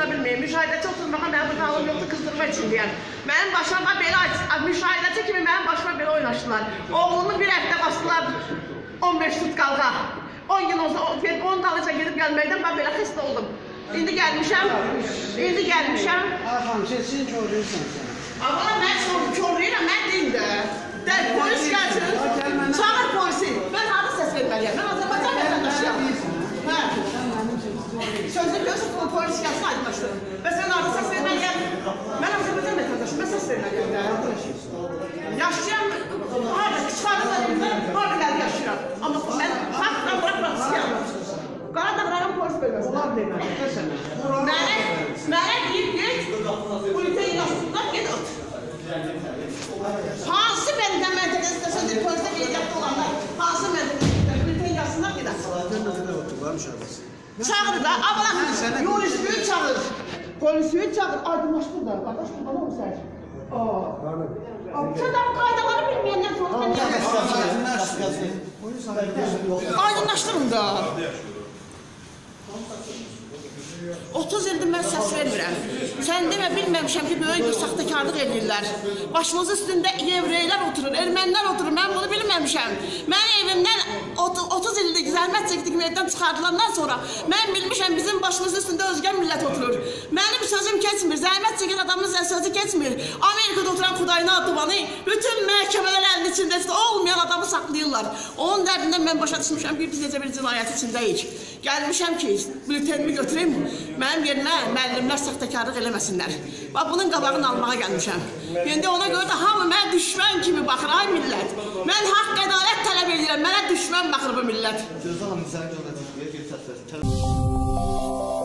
otura bilməyim. Müşahidəçi oturmağa mənim burada halım yoxdur, qızdırma içindəyəm. Mənim başıma belə, müşahidəçi kimi mənim başıma belə oynaşdılar. Oğlumu bir həftə basdılar 15 tutqalğa. 10 gün onun dalıca gedib gəlməkdən mən belə xəstə oldum. İndi gəlmişəm. Xanım, sen körlüyürsən sən. Ama mən körlüyürəm, mən deyim də. Polis gəlsin, çağır polisi. Mən harada səs verməliyəm? Mən Azərbaycan vətəndaşıyam. Sözü görürsə polis gəlsin, aydınlaşdırın. Və sən harada səs verməliyəm? Mən Azərbaycan vətəndaşıyam, mən səs verməliyəm də. Yaşayam, harada çıxarırlar elimdən, harada gəldi yaşayıram. Amma mən faktdan bırakmamışıyam. Qaradağ rayon polis bölməsi. Onlar deməkdir sənə. Mənə deyib, get, polisiyə yaşayırlar, get ot. Hansı məndən məntəqəsində sözür, polisdə qeydiyyatda olanlar, hansı məntəqəsində polisiyə yaşayırlar, gedər. Salatın nə qədər oturlar müşahidəsi? Çağır da, ablam, yolüstüyü çağır. Polisini çağır, aydınlaşdır da, qardaş, burada o sər. Sən daha qaydaları bilməyəndən sonra aydınlaşdırın da. 30 ildir mən səs vermirəm. Sən demə, bilməmişəm ki, böyük bir saxtakarlıq edirlər. Başımız üstündə yevreylər oturur, ermənilər oturur, mən bunu bilməmişəm. Mən evimdən 30 ildir zəhmət çəkdiyim evdən çıxardılandan sonra mən bilmişəm, bizim başımız üstündə özgə millət oturur. Mənim sözüm keçmir, zəhmət çəkən adamın sözü keçmir. Amerikada oturan Xudayına Adıvanı bütün məhkəmələr əlinin içində olmayan adamı saxlayırlar. Onun dərdindən mən başa düşmüşəm ki, biz necə bir cinayət içindəyik. Gəlmişəm ki, bültenimi götüreyim, mənim yerimə müəllimlər saxtakarlıq eləməsinlər. Bax, bunun qabağını almağa gəlmişəm. İndi ona görə də hamı mənə düşmən kimi baxır, ay millət. Mən haqq ədalət tələb edirəm, mənə düşmən baxır bu millət.